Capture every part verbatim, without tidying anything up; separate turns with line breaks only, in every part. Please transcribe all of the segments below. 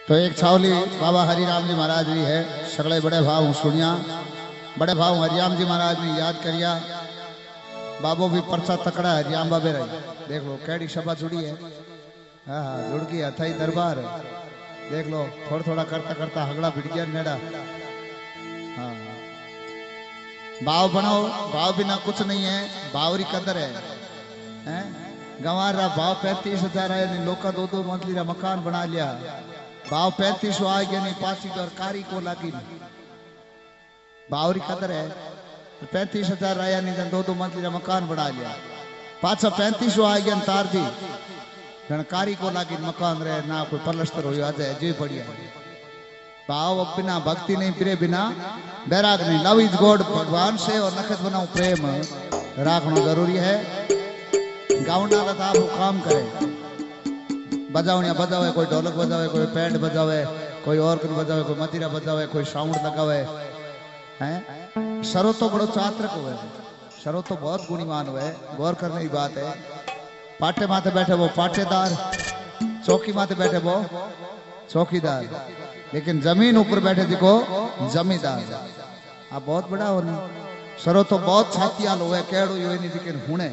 तो एक छावली बाबा हरिराम जी महाराज भी है, सगले बड़े भाव सुनिया, बड़े भाव हरिराम जी महाराज ने याद करिया। बाबो भी परचा तकड़ा है हरिराम बाबे रही, देख लो कैडी सभा जुड़ी है। हाँ हाँ जुड़ गई अथाई दरबार, देख लो थोड़ा थोड़ा करता करता हगड़ा भिड़ गया नेड़ा। हाँ भाव बनाओ, भाव बिना कुछ नहीं है, भावरी कदर है, हैं? गंवार रा भाव पैंतीस हजार है, लोका दो दो मंजिल रा मकान बना लिया। भाव पैंतीस सौ आ गया नहीं पाची और कारी को लागी, भावरी कदर है। पैंतीस हजार आया नहीं दो दो मंजिल मकान बना लिया, पाछा पैंतीस सौ आ गया तार दी कारी को लागी मकान रहे ना कोई पलस्तर हो जाए जी बढ़िया। भाव बिना भक्ति नहीं, प्रे बिना बैराग नहीं। लव इज गॉड, भगवान से और नखत बनाओ प्रेम राखना जरूरी है। गाउंडा का आप काम करे, बजाओ या बजावे, कोई ढोलक बजावे, कोई पैंट बजावे, कोई और कुछ बजावे, कोई मदिरा बजावे, कोई साउंड लगावे हैं। सरो तो बड़ो चात्रक हुए, सरो तो बहुत गुणीमान हुए, गौर करने की बात है। पाटे माथे बैठे वो पाटेदार, चौकी माथे बैठे वो चौकीदार, लेकिन जमीन ऊपर बैठे देखो जमींदार। आप बहुत बड़ा हो नहीं, सरो तो बहुत छातियाल हुए, केड़ो यो नहीं, लेकिन हुणे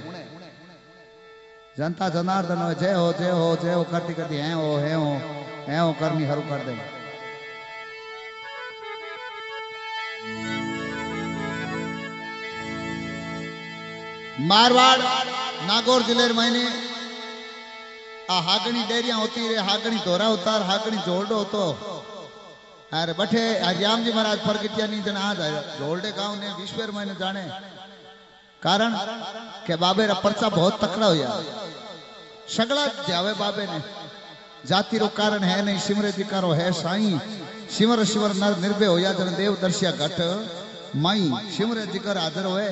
जनता जनार्दन हो, जय हो जय हो जय हो करती करती है हो है हो है हो करनी हरू कर दे। मारवाड़ नागौर जिले में आ हागणी डेरिया होती रे, हागणी धोरा उतार, हागणी जोड़ो होतो। अरे बठे हरिराम जी महाराज प्रगटिया नहीं जन आज जोड़े गांव ने विश्वर में जाने कारण के बाबे रा परचा बहुत तकड़ा होया, सगला जावे बाबे ने। जाति रो कारण है नहीं, सिमरे दिकारो है साईं। सिमर शिवर नर निर्भय होया जन देव दर्शिया घट माई, सिमरे दिकर हाजर होए।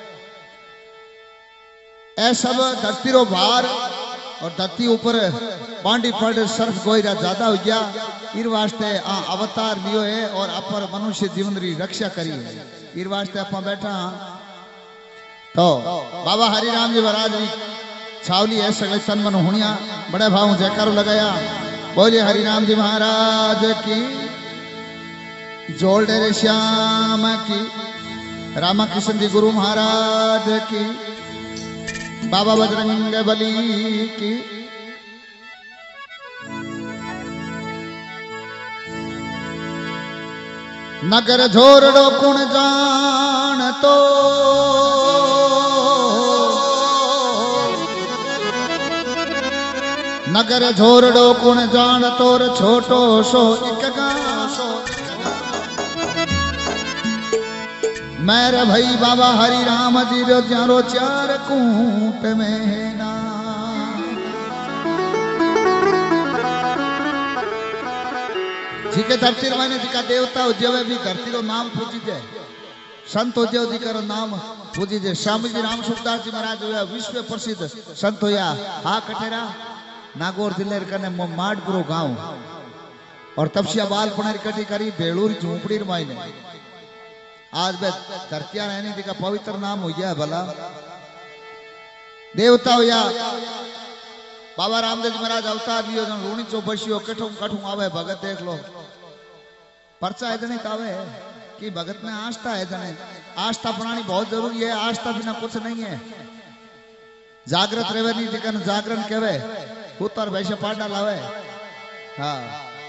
ऐ सब धरती रो भार और धरती ऊपर पांडी पड़ सर्फ गोईरा ज्यादा हो गया, इर वास्ते आ अवतार लियो है और अपर मनुष्य जीवन री रक्षा करी है। इर वास्ते अपना बैठा तो बाबा हरिराम जी महाराज जी छावली है, सगले तन मन हुनिया बड़े भाव जयकारो लगाया। बोले हरिराम जी महाराज की, जोड़ डेरे श्याम की, रामा कृष्ण जी गुरु महाराज की, बाबा बजरंग बली की। नगर झोरड़ो कुण जान तो, नगर झोरड़ो कुण जान तोर छोटो सो एक गांव। मेरे भाई बाबा हरिराम जी रो चारो चार कूट में ना। जी के धरती मैंने जी का देवता उज्जवे भी धरती रो नाम पूजी जाए, संत उज्जव जी का नाम पूजी जाए। स्वामी जी राम सुखदास जी महाराज हुआ विश्व प्रसिद्ध संत होया। हा कटेरा नागौर जिले कने माडपुरो गांव और तपसिया बाल पुनर कटी करी बेलूर झूपड़ी मायने आज बे धरतिया रहने जी का पवित्र नाम हो गया भला देवता होया। बाबा रामदेव जी महाराज अवतार लियो जन रूणी चो बसियो कठू कठू आवे भगत देख लो। परचा है जने तावे कि भगत में आस्था है जने, आस्था बनानी बहुत जरूरी है, आस्था बिना कुछ नहीं है। जागृत रहे नहीं जिकन जागरण कहवे, उतर वैसे पाटा लावे। हाँ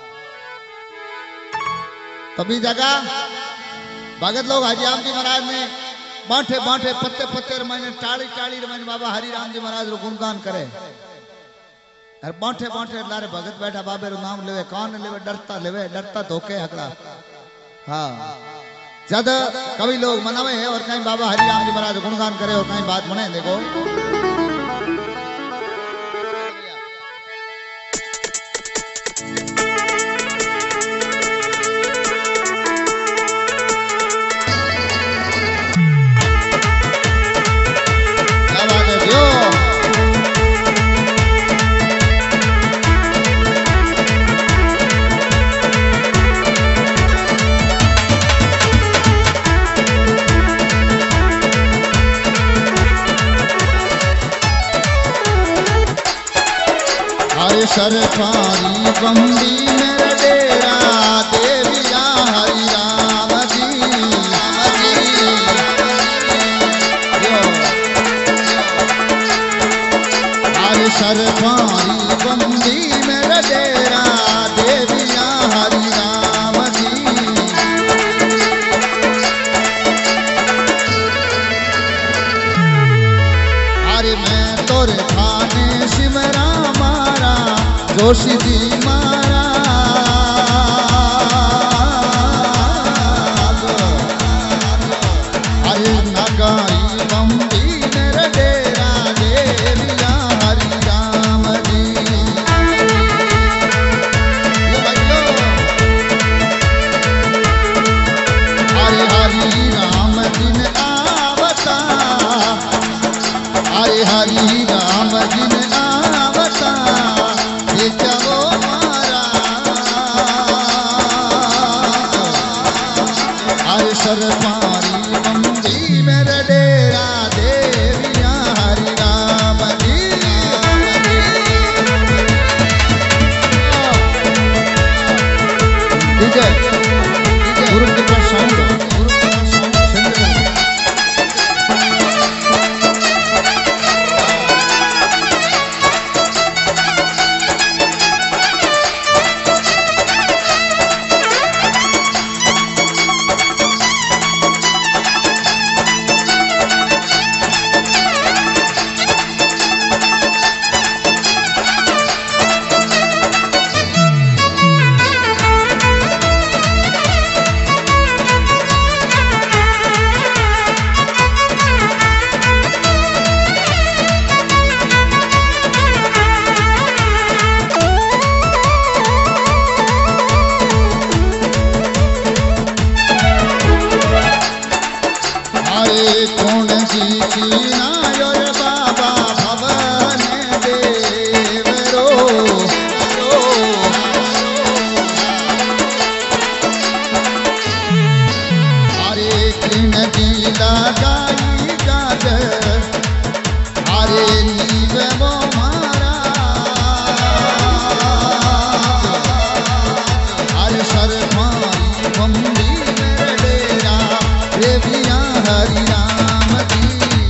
तभी जगह भगत लोग हरिराम जी महाराज ने बांटे बांटे पत्ते पत्ते रमाने टाड़ी टाड़ी रमाने बाबा हरिराम जी महाराज रो गुणगान करे। और बांटे बांटे लारे भगत बैठा बाबे रो नाम लेवे, कान लेवे, डरता लेवे, डरता धोके हकड़ा। हाँ जद कवि लोग मनावे है और कहीं बाबा हरिराम जी महाराज गुणगान करे और कहीं बात बने। देखो सरकारी बंदी मेरे जोशीजी महाराज अरे नगाई बम्बी मेरे डेरा देविया हरि राम जी। अरे हरि राम जिन आवता अरे हरि राम जिन आवता देखो मारा अरे सरपारी बम्बी मेरे डेरा देविया हरि राम जी। विजय गुरु कृपा साउंड गुरु कृपा साउंड कौन जी की नायर बाबा भवन देव रो अरे कृण जी लगाई गाज अरे नीव वो मारा अरे सरमारी बम्बी मेरे डेरा देविया हरि राम जी।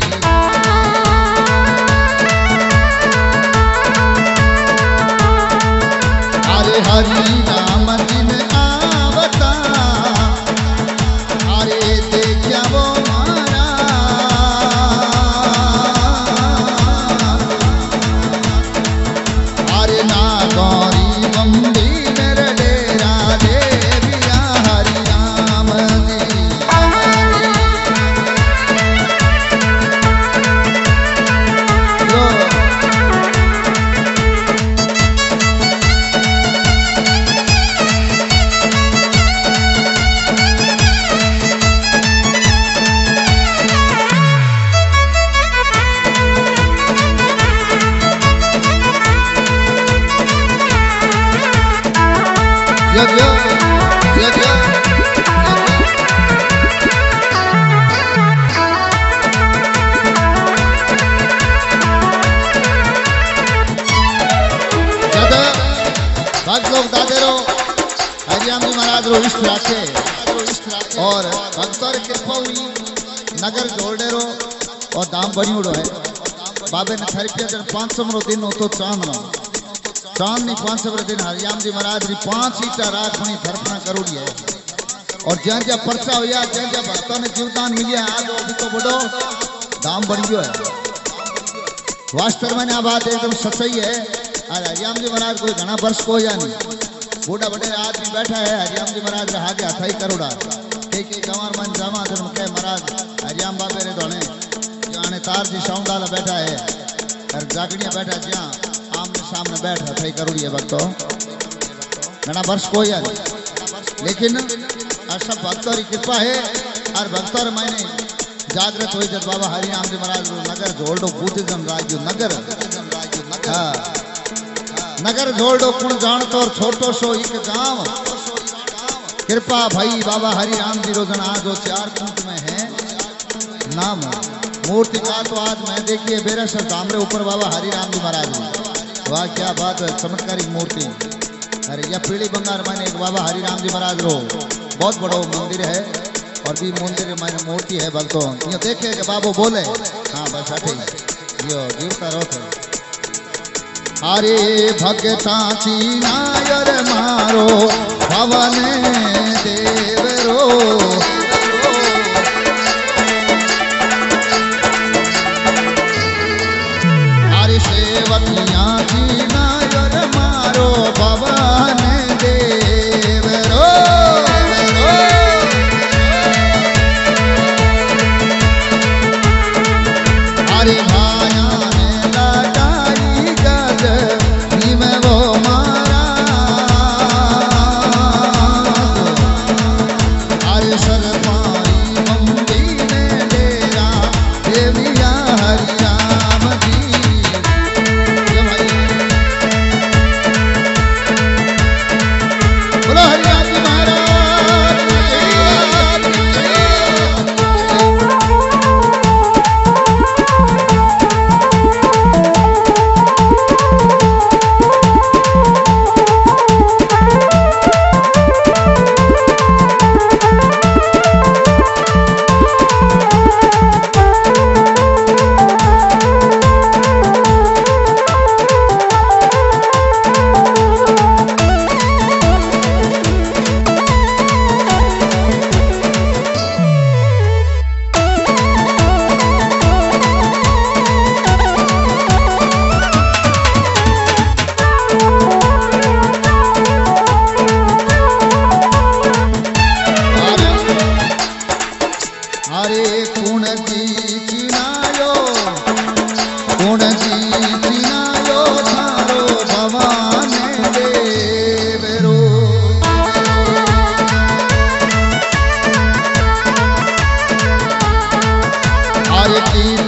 अरे हरि राम जिन आवता अरे देखा वो मारा अरे ना गौरी बम्बी मेरे डेरा देविया Hari Ram ji. Yeah, yeah, yeah, yeah. भक्त लोग दादे रो हरियाम जी महाराज रो इष्ट राखे और भक्तर कृपा हुई नगर जोड़े रो और दाम बनी उड़ो है बाबे ने थरपिया जन पांच सौ रो दिन हो तो चांद नो चांद नहीं पांच सौ दिन हरियाम जी महाराज री पांच ईटा राखनी थरपना करोड़ी है और ज्या ज्या पर्चा हुआ ज्या ज्या भक्तों ने जीवदान मिलिया आज अभी तो बड़ो दाम बन गयो है। वास्तव में आ बात एकदम सच्चाई है। हरियाम जी महाराज कोई घना वर्ष को या नहीं बूढ़ा बड़े आदमी बैठा है हरियाम जी महाराज रहा गया अठाई करोड़ा एक गंवार मन जामा धर्म कह महाराज हरियाम बाबे रे दोने जाने तार जी साउंडाला बैठा है और जागड़िया बैठा ज्या आमने सामने बैठा अठाई करोड़ी है भक्तों घना वर्ष को या नहीं लेकिन सब भक्तों की कृपा है और भक्तों मैंने जागृत हुई जब बाबा हरिराम जी महाराज नगर जोड़ दो बुद्धिज्म राज्य नगर हाँ नगर जोड़ दो कुण जान तो छोटो सो एक गांव कृपा भाई बाबा हरिराम जी रोजन आज वो चार कुंट में है नाम मूर्ति का तो आज मैं देखिए बेरसर धामरे ऊपर बाबा हरिराम जी महाराज वाह क्या बात है चमत्कारिक मूर्ति। अरे यह पीढ़ी बंगार मैंने एक बाबा हरिराम जी महाराज रो बहुत बड़ा मंदिर है और भी मंदिर मैंने मूर्ति है भक्तों ये देखे कि बाबू बोले हाँ बस अठे यो जीवता रहो थे। अरे भगता नायर मारो भवन देव रो अरे सेवकिया नायर मारो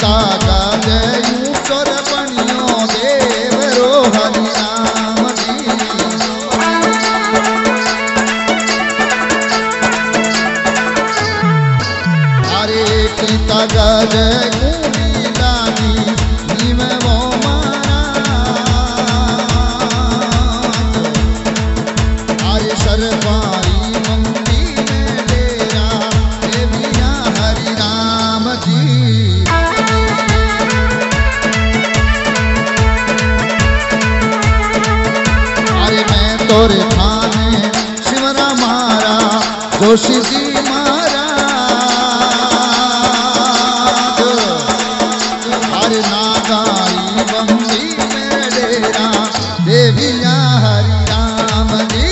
कीता गाजयूं चोर बनियो देवरो हरि नाम जी। अरे कीता गाजयूं लीलानी नीम वो तोरे थाने शिवरा मारा जोशी जी मारा हरे नागाई बंदी में डेरा देविया हरि राम जी।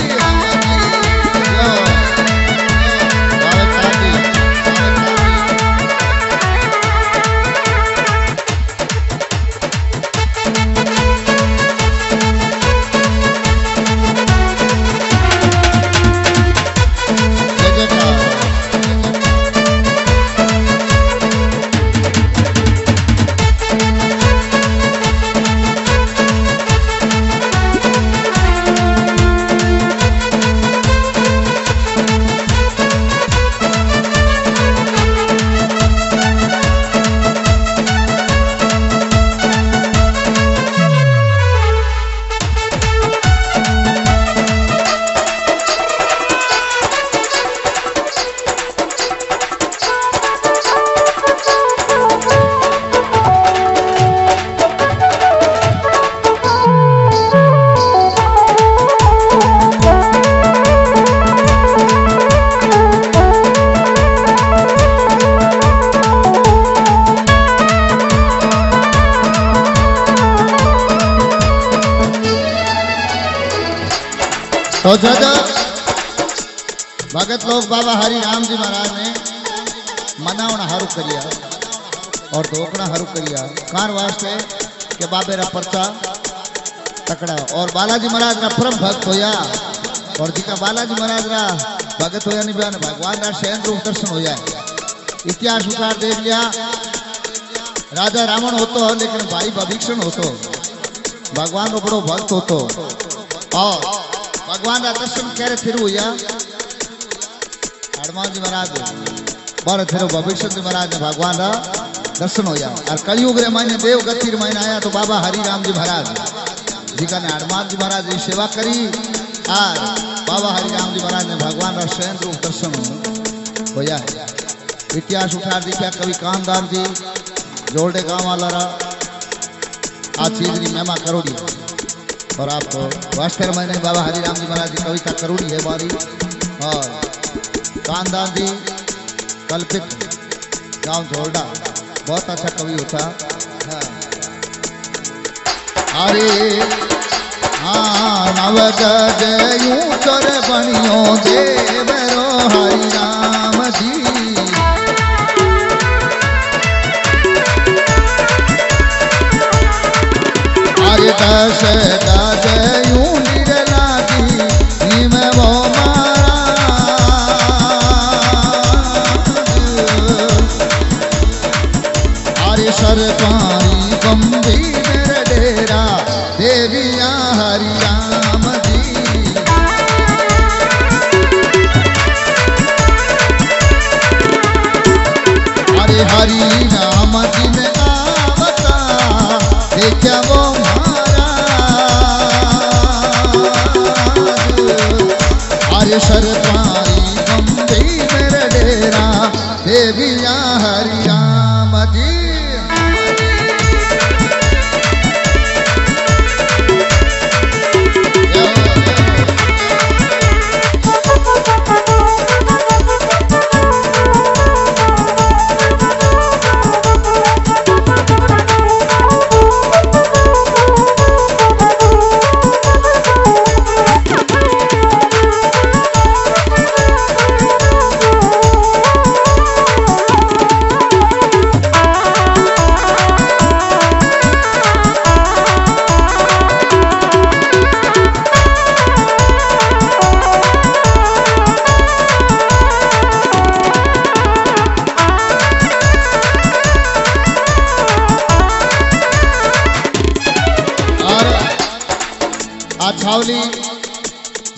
तो जज भगत लोग बाबा हरि राम जी महाराज ने मनावना हारू करिया और धोकना हारू करिया कार वास्ते के बाबे रा परचा तकड़ा और बालाजी महाराज रा परम भक्त होया और जिका बालाजी महाराज रा भगत होया नहीं बयान भगवान रा शयन रूप दर्शन होया। इतिहास उतार देख लिया राजा रावण होतो लेकिन भाई भविष्ण होतो भगवान रो बड़ो भक्त होतो और भगवान का दर्शन करे फिर हुआ हनुमान जी महाराज बड़े फिर भविष्य जी महाराज ने भगवान का दर्शन होया और कलयुग रे महीने देव गति महीना आया तो बाबा हरि राम जी महाराज जिका ने हनुमान जी महाराज की सेवा करी और बाबा हरि राम जी महाराज ने भगवान का शयन रूप दर्शन होया। इतिहास उठा दिखा कवि कामदार जी जोड़े गांव वाला आज चीज की महिमा करोगी और आपको वास्तर महीने बाबा हरि राम जी महाराज की कविता करोड़ी है बारी और कानदान जी कल्पित गांव झोरडा बहुत अच्छा कवि होता है। अरे हाँ नव गजयूं चोर बनियो देवरो हरि राम जी। अरे दस गजयूं निर्लागी नीम वो मारा अरे सरकारी बंदी मेरे डेरा देविया हरि राम जी। अरे हरि राम जी ने आवता देखा वो अरे सरकारी बंदी मेरे डेरा देविया हरि राम जी।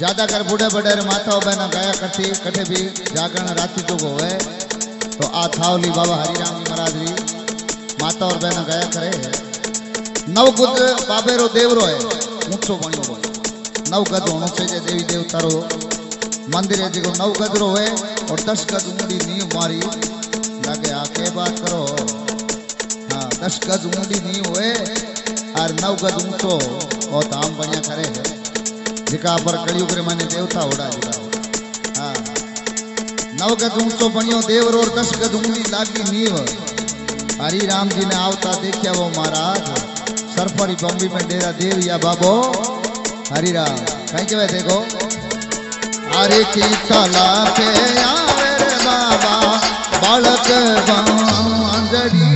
ज्यादातर बूढ़े बड़े माता बहना गाया करती कठे भी जागरण राती तो होवे तो आ थावली बाबा हरिराम जी महाराज री माता और बहना गाया करे। नवगुद बाबेरो देवरो है ऊंचो बणियो हो नवगद होना चाहिए देवी देवता रो मंदिर है जो नवगद रो है और दस गज ऊंडी नींव मारी लगे आके बात करो। हाँ दस गज ऊंडी नींव हुए और नवगद ऊंचो और धाम बढ़िया करे है जिका पर कलयुग रे माने देवता होड़ा जिका। हाँ नवगद ऊंचो बनियो देवर और दस गज ऊंडी लागी नींव। हरि राम जी ने आवता देखिया वो महाराज सरफड़ी बम्बी में डेरा देव या बाबो हरि राम कहीं के देखो अरे की तला के आवे रे बाबा बालक बांधड़ी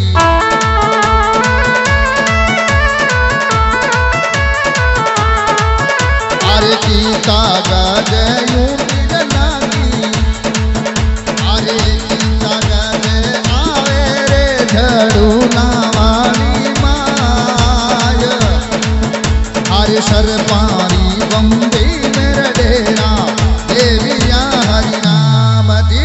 अरे की तागा जयूं लागी अरे की तागा आवे रे झड़ू नावाली माय अरे सरपारी बम्बे मेरा डेरा देविया हरि नाम दी।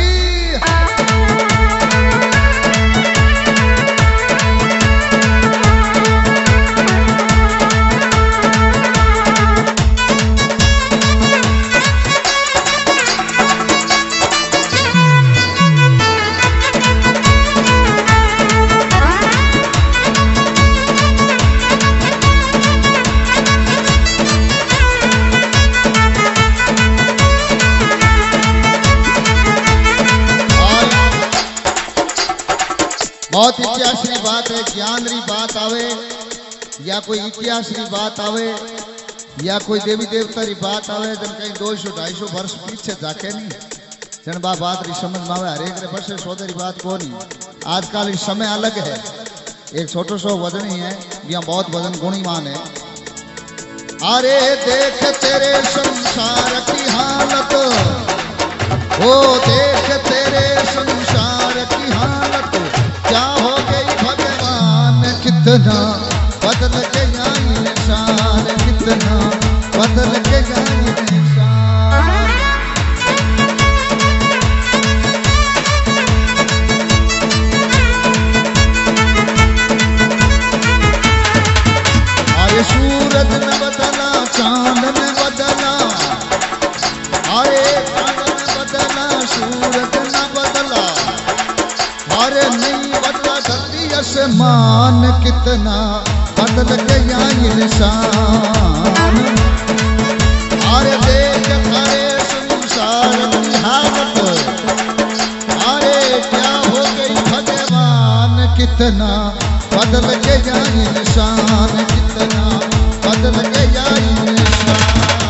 बहुत इतिहास री बात है ज्ञान री बात आवे या कोई इतिहास री बात आवे या कोई देवी देवता री बात आवे जन कहीं दो सौ ढाई सौ वर्ष पीछे जाके नहीं जन बा बात री समझ में आवे हरेक रे वर्ष सौदे री बात को नहीं। आजकल समय अलग है एक छोटो सो वजन ही है यहाँ बहुत वजन गुणीमान है। अरे देख तेरे संसार की हालत ओ देख तेरे संसार की हालत क्या हो गई भगवान कितना बदल के आई इंसान कितना बदल के आई इंसान। अरे सूरज न बदला चांद न बदला अरे चांद न बदला सूरज न बदला अरे नहीं बदला धरती आसमान कितना बदल गया इंसान। अरे देख अरे संसार की हालत अरे क्या हो गई भगवान कितना बदल गया इंसान कितना बदल गया इंसान।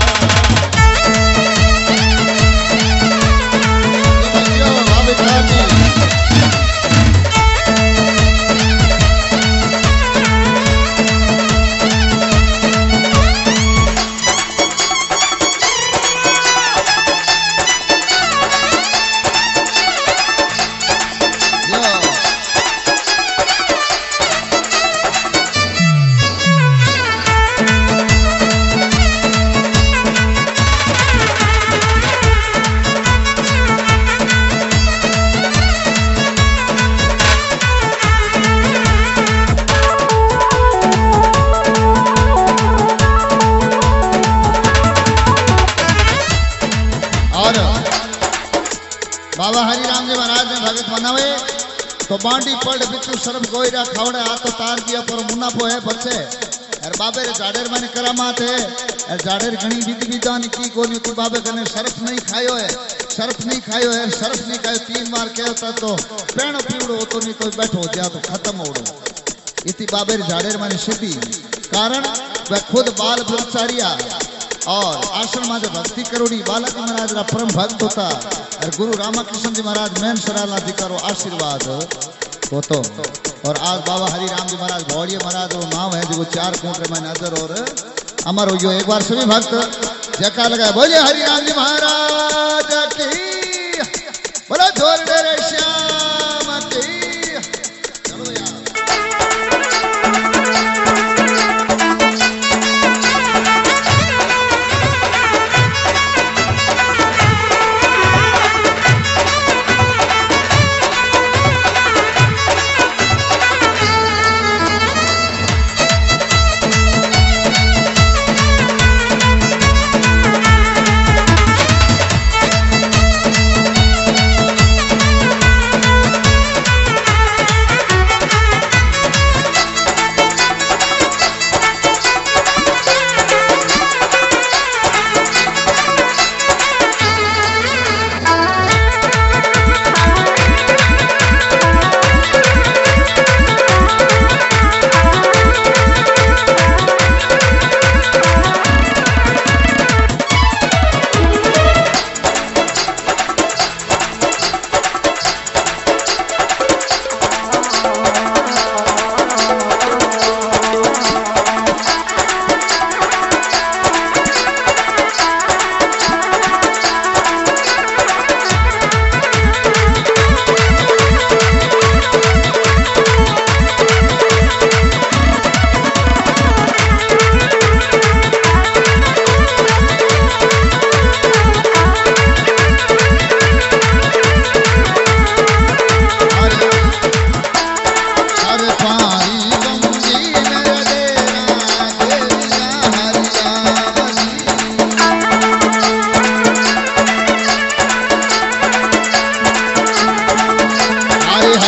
बाबा हरि राम जी महाराज ने भगत बनावे तो बांडी पड़ बिचू सरब गोईरा खावड़े आ तो तार किया पर मुनाफो है बच्चे और बाबे रे जाडेर माने करामात है और जाडेर घणी विधि विधान की कोनी तू बाबे कने सरफ नहीं खायो है सरफ नहीं खायो है सरफ नहीं खायो तीन बार कहता तो पेण पीवड़ो तो नहीं तो बैठो जा तो खत्म होड़ो इति बाबे रे जाडेर माने सिद्धि कारण वह खुद बाल ब्रह्मचारिया और आश्रम में भक्ति करोड़ी बालक महाराज रा परम भक्त होता और गुरु रामकृष्ण जी महाराज मैन सराला जी करो आशीर्वाद होतो। और आज बाबा हरि राम जी महाराज भौड़िया महाराज रो नाम है जो चार कोटरे में नजर और अमर हो गयो। एक बार सभी भक्त जयकार लगाए बोले हरि राम जी महाराज की बोला जोर डेरे श्याम की। चलो यार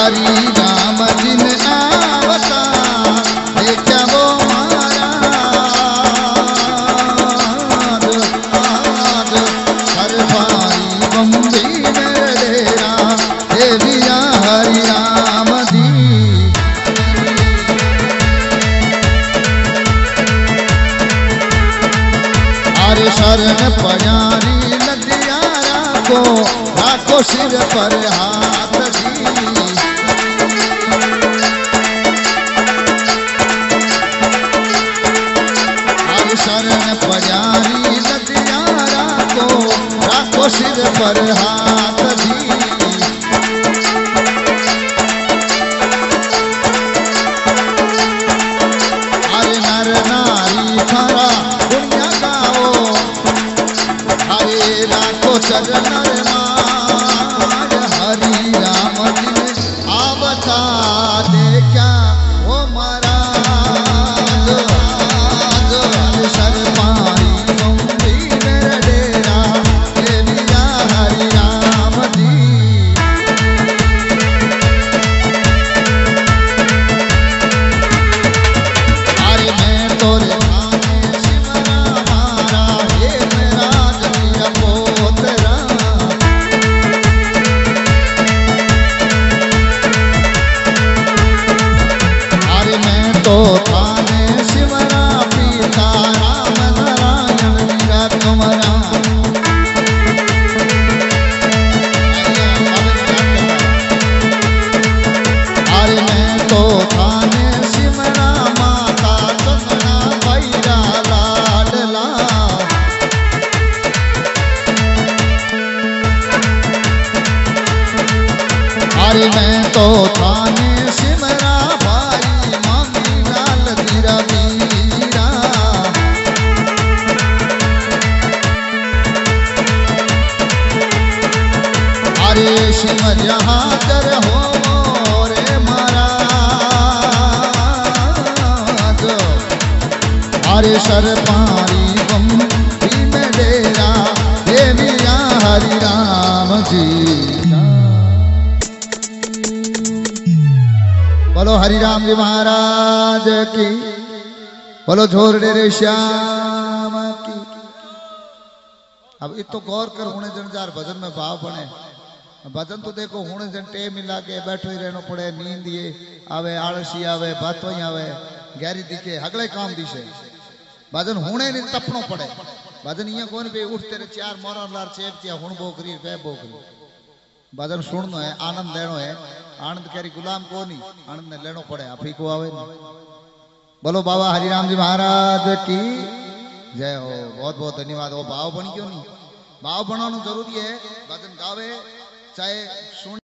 हरि राम जिन आवता देखा वो महाराज आज हर भाई बम्बी में डेरा देविया हरि राम दी अरे शरण पयारी नदियारा को राखो सिर पर हाथ दी अरे शरण पयारी नदियारा को राखो सिर पर हाथ दी अरे नर नारी थारा दुनिया गाओ हरे राखो चरण मार हरि राम जिन आवता देखा वो महाराज आज सर पारी बम्बी मेरा डेरा देविया हरि राम दी अरे मैं तोरे थाने सिमरा मारा हे मेरा जनिया पोतरा अरे मैं तो थाने सिमरा पिता राम नारायण मेरा तुमरा अरे मैं तो थाने सिमरा माता चंदना भैरा लाडला अरे मैं तो थाने सिमरा भाई मांगी लाल धीरा वीरा अरे सिम जहाँ कर हो रे महाराज अरे सर पारी बम्बी में डेरा देविया हरि राम जी बोलो हरि राम जी महाराज की बोलो झोर डेरे श्याम की। अब इतो गौर कर होने जनजार भजन में भाव बने भजन तो देखो होने जन टे मिला के बैठो ही रहना पड़े नींद ये आवे आलसी आवे बातों ही आवे गहरी दिखे अगले काम दिशे भजन होने नहीं तपनो पड़े भजन ये कौन पे उठ तेरे चार मोरा लार चेप किया हुण बोकरी वे बोकरी भजन सुननो है आनंद लेनो है आनंद कैरी गुलाम को नहीं आनंद ने लेनो पड़े आप ही को आवे बोलो बाबा हरिराम जी महाराज की जय हो बहुत बहुत धन्यवाद वो भाव बन क्यों नहीं भाव बनाना जरूरी है भजन गावे चाहे सुन